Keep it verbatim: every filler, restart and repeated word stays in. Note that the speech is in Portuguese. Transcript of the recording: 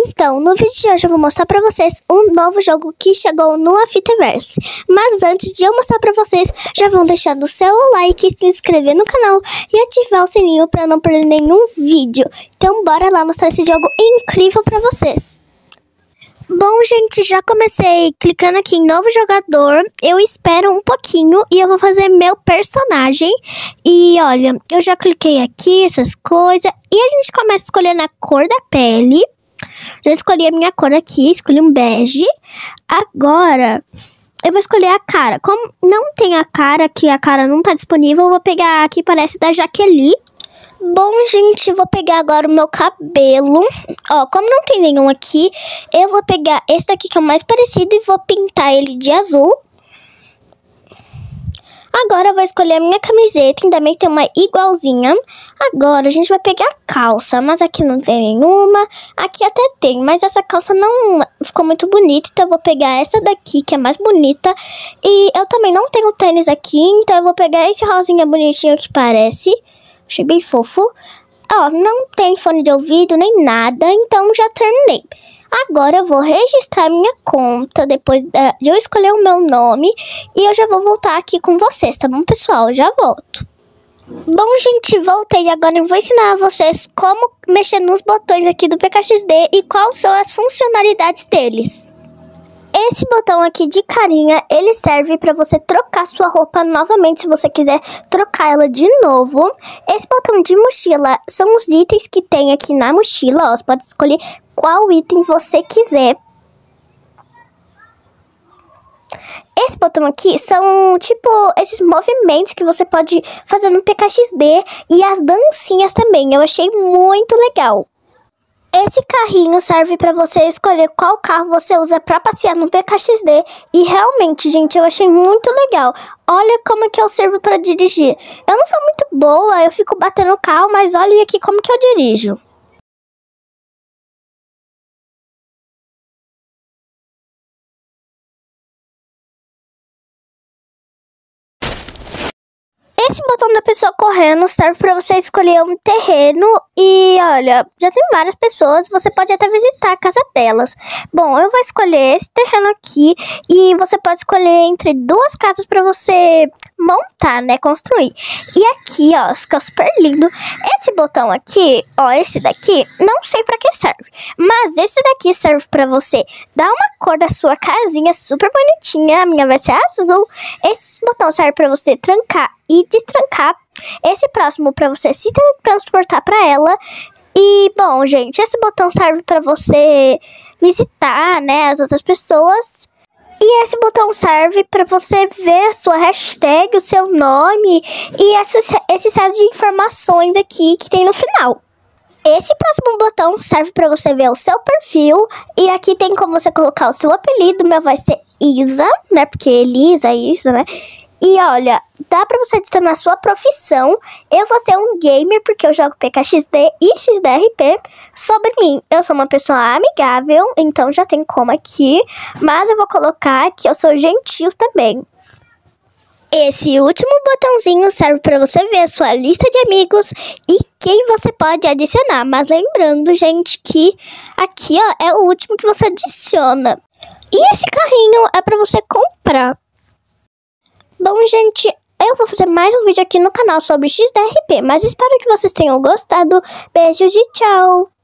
Então, no vídeo de hoje eu vou mostrar pra vocês um novo jogo que chegou no Afiterverse. Mas antes de eu mostrar pra vocês, já vão deixar o seu like, se inscrever no canal e ativar o sininho pra não perder nenhum vídeo. Então bora lá mostrar esse jogo incrível pra vocês. Bom, gente, já comecei clicando aqui em novo jogador. Eu espero um pouquinho e eu vou fazer meu personagem. E olha, eu já cliquei aqui, essas coisas. E a gente começa escolhendo a cor da pele. Já escolhi a minha cor aqui, escolhi um bege. Agora, eu vou escolher a cara. Como não tem a cara, que a cara não tá disponível, eu vou pegar a que parece da Jaqueline. Bom, gente, vou pegar agora o meu cabelo. Ó, como não tem nenhum aqui, eu vou pegar esse daqui que é o mais parecido e vou pintar ele de azul. Agora eu vou escolher a minha camiseta, ainda bem que tem uma igualzinha. Agora a gente vai pegar a calça, mas aqui não tem nenhuma. Aqui até tem, mas essa calça não ficou muito bonita, então eu vou pegar essa daqui, que é mais bonita. E eu também não tenho tênis aqui, então eu vou pegar esse rosinha bonitinho que parece. Achei bem fofo. Ó, não tem fone de ouvido nem nada, então já terminei. Agora eu vou registrar minha conta depois de eu escolher o meu nome. E eu já vou voltar aqui com vocês, tá bom, pessoal? Eu já volto. Bom, gente, voltei. Agora eu vou ensinar a vocês como mexer nos botões aqui do P K X D e quais são as funcionalidades deles. Esse botão aqui de carinha, ele serve para você trocar sua roupa novamente, se você quiser trocar ela de novo. Esse botão de mochila são os itens que tem aqui na mochila, ó, você pode escolher qual item você quiser. Esse botão aqui são, tipo, esses movimentos que você pode fazer no P K X D e as dancinhas também, eu achei muito legal. Esse carrinho serve para você escolher qual carro você usa para passear no P K X D. E realmente, gente, eu achei muito legal. Olha como que eu sirvo para dirigir. Eu não sou muito boa, eu fico batendo o carro, mas olha aqui como que eu dirijo. Esse botão da pessoa correndo serve para você escolher um terreno e, olha, já tem várias pessoas, você pode até visitar a casa delas. Bom, eu vou escolher esse terreno aqui e você pode escolher entre duas casas para você montar, né, construir. E aqui, ó, fica super lindo. Esse botão aqui, ó, esse daqui, não sei para que serve, mas esse daqui serve para você dar uma cor da sua casinha super bonitinha. A minha vai ser azul. Esse botão serve para você trancar e destrancar. Esse próximo para você se transportar para ela. E, bom, gente, esse botão serve para você visitar, né, as outras pessoas. E esse botão serve para você ver a sua hashtag, o seu nome e esses, esses sets de informações aqui que tem no final. Esse próximo botão serve para você ver o seu perfil. E aqui tem como você colocar o seu apelido. O meu vai ser Isa, né, porque Elisa, Isa, né. E olha, dá pra você adicionar a sua profissão. Eu vou ser um gamer porque eu jogo P K X D e X D R P. Sobre mim, eu sou uma pessoa amigável, então já tem como aqui. Mas eu vou colocar que eu sou gentil também. Esse último botãozinho serve para você ver a sua lista de amigos e quem você pode adicionar. Mas lembrando, gente, que aqui, ó, é o último que você adiciona. E esse carrinho é para você comprar. Bom, gente, eu vou fazer mais um vídeo aqui no canal sobre X D R P, mas espero que vocês tenham gostado. Beijos e tchau!